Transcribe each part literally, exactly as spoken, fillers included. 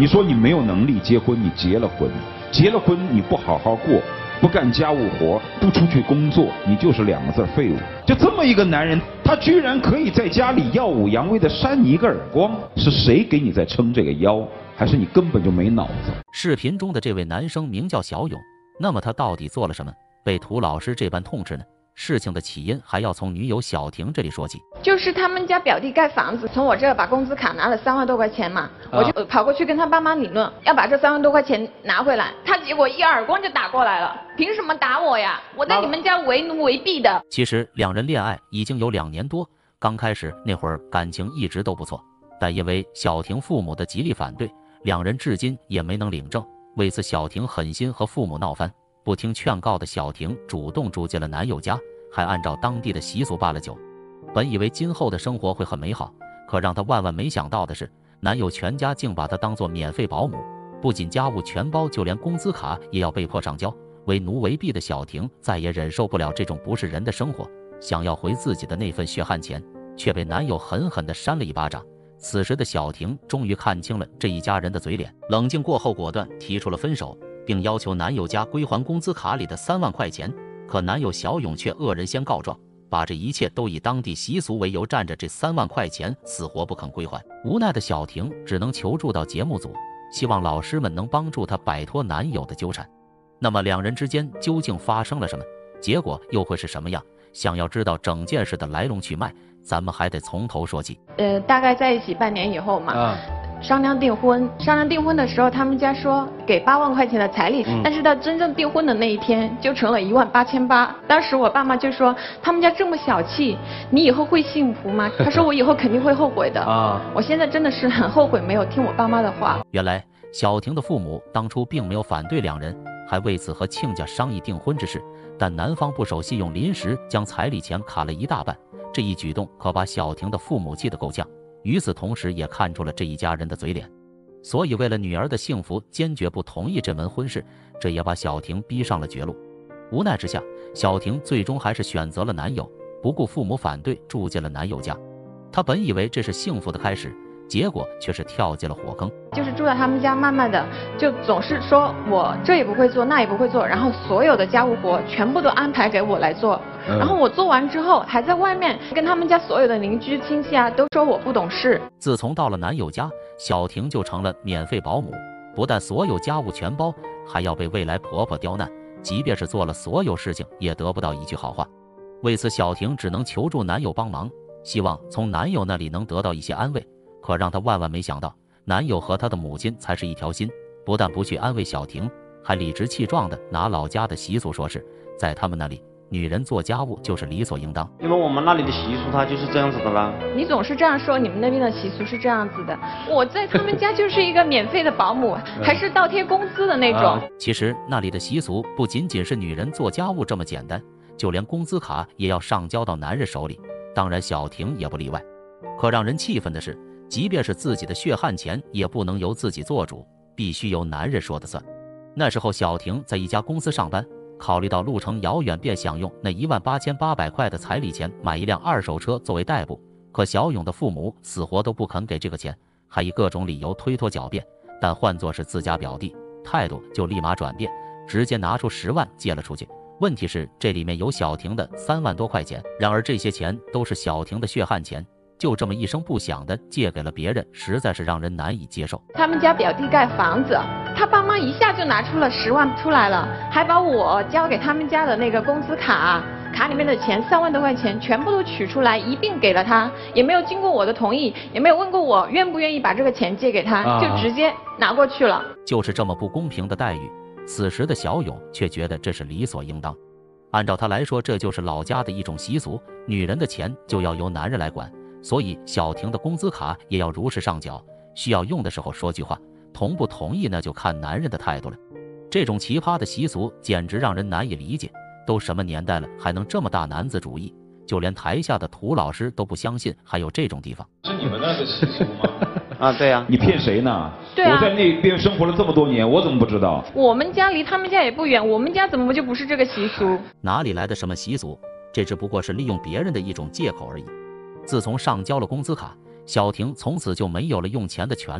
你说你没有能力结婚，你结了婚，结了婚你不好好过，不干家务活，不出去工作，你就是两个字废物。就这么一个男人，他居然可以在家里耀武扬威的扇你一个耳光，是谁给你在撑这个腰？还是你根本就没脑子？ 视频中的这位男生名叫小勇，那么他到底做了什么，被涂老师这般痛斥呢？事情的起因还要从女友小婷这里说起， 就是他们家表弟盖房子，从我这把工资卡拿了三万多块钱嘛， 啊、 我就跑过去跟他爸妈理论，要把这三万多块钱拿回来，他结果一耳光就打过来了，凭什么打我呀？我在你们家为奴为婢的。 其实两人恋爱已经有两年多，刚开始那会儿感情一直都不错，但因为小婷父母的极力反对，两人至今也没能领证。为此，小婷狠心和父母闹翻。不听劝告的小婷主动住进了男友家，还按照当地的习俗办了酒。本以为今后的生活会很美好，可让她万万没想到的是，男友全家竟把她当作免费保姆，不仅家务全包，就连工资卡也要被迫上交。为奴为婢的小婷再也忍受不了这种不是人的生活，想要回自己的那份血汗钱，却被男友狠狠地扇了一巴掌。此时的小婷终于看清了这一家人的嘴脸，冷静过后果断提出了分手，并要求男友家归还工资卡里的三万块钱。可男友小勇却恶人先告状，把这一切都以当地习俗为由，占着这三万块钱死活不肯归还。无奈的小婷只能求助到节目组，希望老师们能帮助她摆脱男友的纠缠。那么两人之间究竟发生了什么？结果又会是什么样？想要知道整件事的来龙去脉，咱们还得从头说起。 呃，大概在一起半年以后嘛。 啊商量订婚，商量订婚的时候，他们家说给八万块钱的彩礼，嗯、但是到真正订婚的那一天，就成了一万八千八。当时我爸妈就说，他们家这么小气，你以后会幸福吗？他说我以后肯定会后悔的。啊，我现在真的是很后悔没有听我爸妈的话。 原来小婷的父母当初并没有反对两人，还为此和亲家商议订婚之事，但男方不守信用，临时将彩礼钱卡了一大半。这一举动可把小婷的父母气得够呛。与此同时，也看出了这一家人的嘴脸，所以为了女儿的幸福，坚决不同意这门婚事，这也把小婷逼上了绝路。无奈之下，小婷最终还是选择了男友，不顾父母反对，住进了男友家。她本以为这是幸福的开始，结果却是跳进了火坑。 就是住在他们家，慢慢的就总是说我这也不会做，那也不会做，然后所有的家务活全部都安排给我来做。嗯、然后我做完之后，还在外面跟他们家所有的邻居亲戚啊，都说我不懂事。 自从到了男友家，小婷就成了免费保姆，不但所有家务全包，还要被未来婆婆刁难，即便是做了所有事情，也得不到一句好话。为此，小婷只能求助男友帮忙，希望从男友那里能得到一些安慰。可让她万万没想到，男友和她的母亲才是一条心，不但不去安慰小婷，还理直气壮地拿老家的习俗说是在他们那里，女人做家务就是理所应当。 因为我们那里的习俗它就是这样子的啦。 你总是这样说，你们那边的习俗是这样子的，我在他们家就是一个免费的保姆，还是倒贴工资的那种。啊、 其实那里的习俗不仅仅是女人做家务这么简单，就连工资卡也要上交到男人手里，当然小婷也不例外。可让人气愤的是，即便是自己的血汗钱，也不能由自己做主，必须由男人说的算。那时候小婷在一家公司上班，考虑到路程遥远，便想用那一万八千八百块的彩礼钱买一辆二手车作为代步。可小勇的父母死活都不肯给这个钱，还以各种理由推脱狡辩。但换作是自家表弟，态度就立马转变，直接拿出十万借了出去。问题是这里面有小婷的三万多块钱，然而这些钱都是小婷的血汗钱，就这么一声不响的借给了别人，实在是让人难以接受。 他们家表弟盖房子，他爸妈一下就拿出了十万出来了，还把我交给他们家的那个工资卡卡里面的钱三万多块钱全部都取出来一并给了他，也没有经过我的同意，也没有问过我愿不愿意把这个钱借给他，啊、就直接拿过去了。 就是这么不公平的待遇，此时的小勇却觉得这是理所应当。按照他来说，这就是老家的一种习俗，女人的钱就要由男人来管。所以小婷的工资卡也要如实上缴，需要用的时候说句话，同不同意那就看男人的态度了。这种奇葩的习俗简直让人难以理解，都什么年代了还能这么大男子主义，就连台下的涂老师都不相信还有这种地方。 是你们那个习俗吗？ 啊，对呀、啊， 你骗谁呢？ 对啊， 我在那边生活了这么多年，我怎么不知道？ 我们家离他们家也不远，我们家怎么就不是这个习俗？ 哪里来的什么习俗？这只不过是利用别人的一种借口而已。自从上交了工资卡，小婷从此就没有了用钱的权利，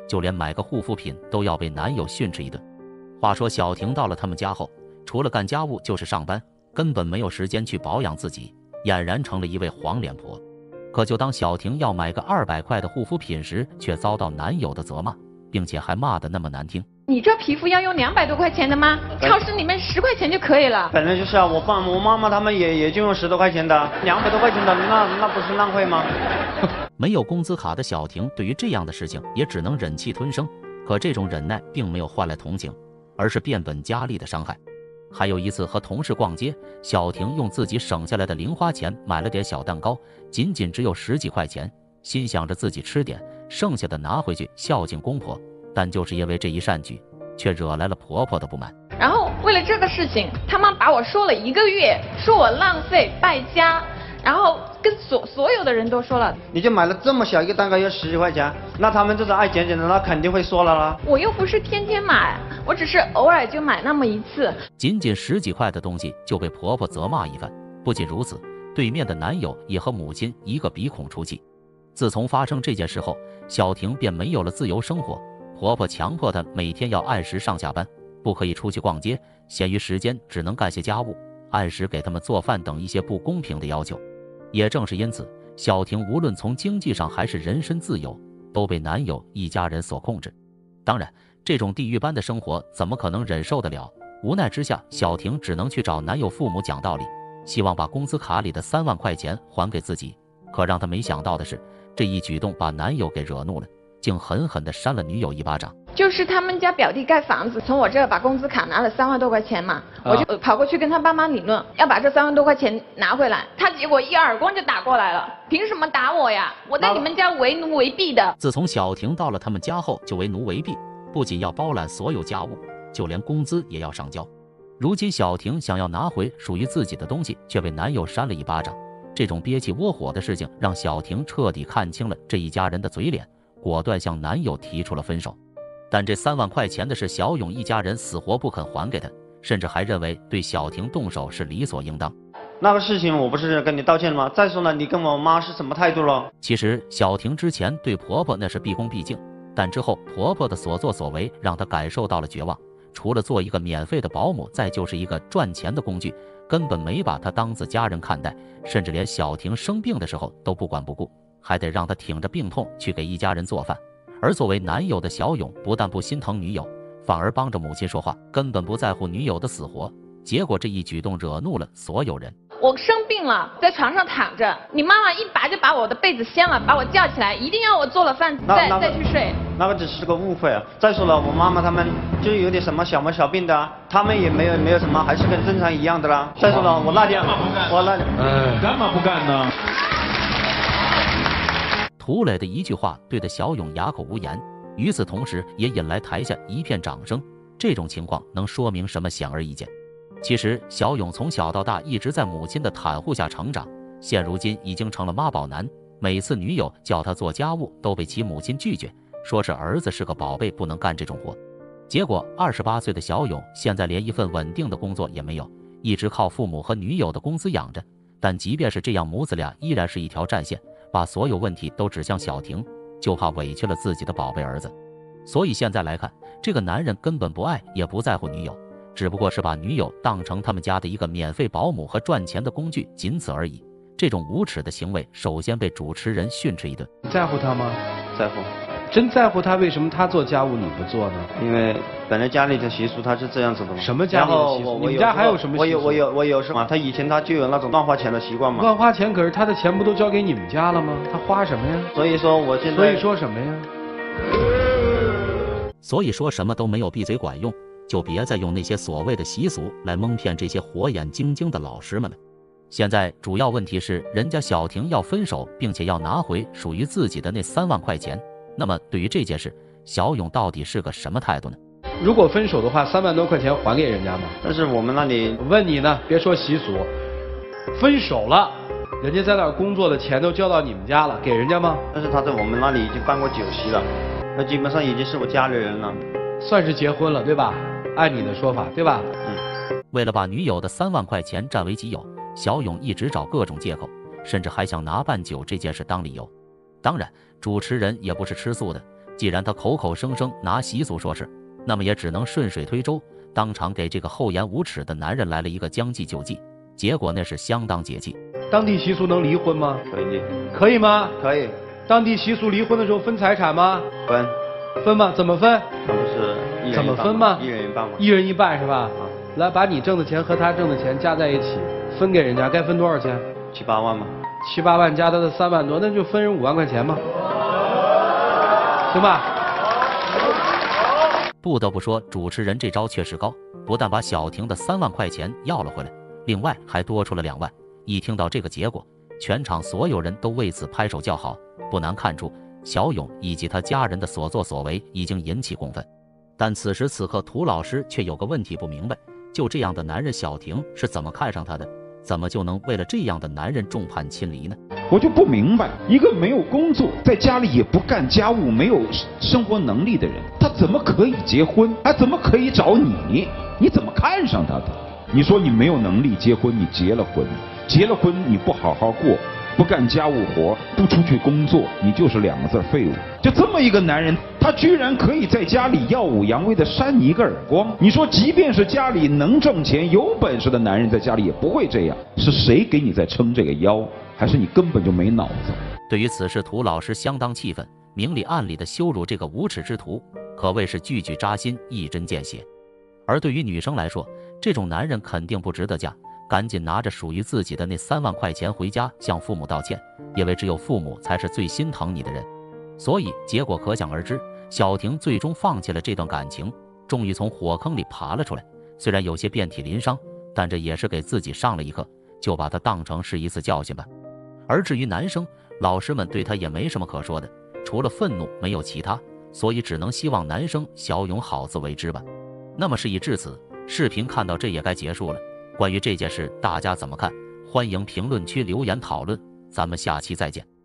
就连买个护肤品都要被男友训斥一顿。话说小婷到了他们家后，除了干家务就是上班，根本没有时间去保养自己，俨然成了一位黄脸婆。可就当小婷要买个二百块的护肤品时，却遭到男友的责骂，并且还骂得那么难听。 你这皮肤要用两百多块钱的吗？超市里面十块钱就可以了。 本来就是啊，我爸我妈妈他们也也就用十多块钱的，两百多块钱的，那那不是浪费吗？ 没有工资卡的小婷对于这样的事情也只能忍气吞声，可这种忍耐并没有换来同情，而是变本加厉的伤害。还有一次和同事逛街，小婷用自己省下来的零花钱买了点小蛋糕，仅仅只有十几块钱，心想着自己吃点，剩下的拿回去孝敬公婆。但就是因为这一善举，却惹来了婆婆的不满。 然后为了这个事情，他妈把我说了一个月，说我浪费败家，然后跟所所有的人都说了。 你就买了这么小一个蛋糕要十几块钱，那他们这种爱减减的，那肯定会说了啦。 我又不是天天买，我只是偶尔就买那么一次。 仅仅十几块的东西就被婆婆责骂一番。不仅如此，对面的男友也和母亲一个鼻孔出气。自从发生这件事后，小婷便没有了自由生活。婆婆强迫她每天要按时上下班，不可以出去逛街，闲余时间只能干些家务，按时给他们做饭等一些不公平的要求。也正是因此，小婷无论从经济上还是人身自由，都被男友一家人所控制。当然，这种地狱般的生活怎么可能忍受得了？无奈之下，小婷只能去找男友父母讲道理，希望把工资卡里的三万块钱还给自己。可让她没想到的是，这一举动把男友给惹怒了，竟狠狠地扇了女友一巴掌。 就是他们家表弟盖房子，从我这把工资卡拿了三万多块钱嘛， 啊、 我就跑过去跟他爸妈理论，要把这三万多块钱拿回来。他结果一耳光就打过来了，凭什么打我呀？我在你们家为奴为婢的。 自从小婷到了他们家后，就为奴为婢，不仅要包揽所有家务，就连工资也要上交。如今小婷想要拿回属于自己的东西，却被男友扇了一巴掌。这种憋气窝火的事情，让小婷彻底看清了这一家人的嘴脸，果断向男友提出了分手。但这三万块钱的事，小勇一家人死活不肯还给他，甚至还认为对小婷动手是理所应当。 那个事情我不是跟你道歉了吗？再说了，你跟我妈是什么态度了？ 其实小婷之前对婆婆那是毕恭毕敬，但之后婆婆的所作所为让她感受到了绝望。除了做一个免费的保姆，再就是一个赚钱的工具，根本没把她当自家人看待，甚至连小婷生病的时候都不管不顾，还得让她挺着病痛去给一家人做饭。而作为男友的小勇不但不心疼女友，反而帮着母亲说话，根本不在乎女友的死活。结果这一举动惹怒了所有人。 我生病了，在床上躺着，你妈妈一把就把我的被子掀了，把我叫起来，一定要我做了饭再、那个、再去睡。 那个只是个误会啊！再说了，我妈妈他们就有点什么小毛小病的、啊，他们也没有没有什么，还是跟正常一样的啦。再说了，我那天我那天， 哎，干嘛不干呢？ 涂磊的一句话对得小勇哑口无言，与此同时也引来台下一片掌声。这种情况能说明什么？显而易见。其实小勇从小到大一直在母亲的袒护下成长，现如今已经成了妈宝男。每次女友叫他做家务都被其母亲拒绝，说是儿子是个宝贝，不能干这种活。结果二十八岁的小勇现在连一份稳定的工作也没有，一直靠父母和女友的工资养着。但即便是这样，母子俩依然是一条战线，把所有问题都指向小婷，就怕委屈了自己的宝贝儿子。所以现在来看，这个男人根本不爱也不在乎女友，只不过是把女友当成他们家的一个免费保姆和赚钱的工具，仅此而已。这种无耻的行为，首先被主持人训斥一顿。 你在乎他吗？ 在乎。 真在乎他，为什么他做家务你不做呢？ 因为本来家里的习俗他是这样子的嘛。 什么家里的习俗？你们家还有什么习俗？ 我有我有我有什么？他以前他就有那种乱花钱的习惯嘛。 乱花钱，可是他的钱不都交给你们家了吗？他花什么呀？ 所以说我现在。 所以说什么呀？ 所以说什么都没有闭嘴管用，就别再用那些所谓的习俗来蒙骗这些火眼金睛的老师们了。现在主要问题是，人家小婷要分手，并且要拿回属于自己的那三万块钱。那么对于这件事，小勇到底是个什么态度呢？ 如果分手的话，三万多块钱还给人家吗？ 但是我们那里， 我问你呢，别说习俗，分手了，人家在那儿工作的钱都交到你们家了，给人家吗？ 但是他在我们那里已经办过酒席了，那基本上已经是我家里人了， 算是结婚了，对吧？按你的说法，对吧？ 嗯。 为了把女友的三万块钱占为己有，小勇一直找各种借口，甚至还想拿办酒这件事当理由。当然，主持人也不是吃素的， 既然他口口声声拿习俗说事，那么也只能顺水推舟，当场给这个厚颜无耻的男人来了一个将计就计。结果那是相当解气。 当地习俗能离婚吗？ 可以， 可以吗？ 可以。 当地习俗离婚的时候分财产吗？ 分。 分吗？怎么分？ 那不是一人一半吗？ 怎么分吗？ 一人一半吗？ 一人一半是吧？ 啊。 来，把你挣的钱和他挣的钱加在一起，分给人家，该分多少钱？ 七八万吧。 七八万加他的三万多，那就分人五万块钱嘛，行吧？ 不得不说，主持人这招确实高，不但把小婷的三万块钱要了回来，另外还多出了两万。一听到这个结果，全场所有人都为此拍手叫好。不难看出，小勇以及他家人的所作所为已经引起公愤。但此时此刻，涂老师却有个问题不明白：就这样的男人，小婷是怎么看上他的？怎么就能为了这样的男人众叛亲离呢？ 我就不明白，一个没有工作，在家里也不干家务，没有生活能力的人，他怎么可以结婚？还怎么可以找你？你怎么看上他的？你说你没有能力结婚，你结了婚，结了婚你不好好过，不干家务活，不出去工作，你就是两个字废物。就这么一个男人，他居然可以在家里耀武扬威的扇你一个耳光。你说即便是家里能挣钱有本事的男人，在家里也不会这样。是谁给你在撑这个腰？还是你根本就没脑子？ 对于此事，涂老师相当气愤，明里暗里的羞辱这个无耻之徒，可谓是句句扎心，一针见血。而对于女生来说，这种男人肯定不值得嫁，赶紧拿着属于自己的那三万块钱回家向父母道歉，因为只有父母才是最心疼你的人。所以结果可想而知，小婷最终放弃了这段感情，终于从火坑里爬了出来。虽然有些遍体鳞伤，但这也是给自己上了一课，就把它当成是一次教训吧。而至于男生，老师们对他也没什么可说的，除了愤怒没有其他，所以只能希望男生小勇好自为之吧。那么事已至此，视频看到这也该结束了。关于这件事大家怎么看？欢迎评论区留言讨论，咱们下期再见。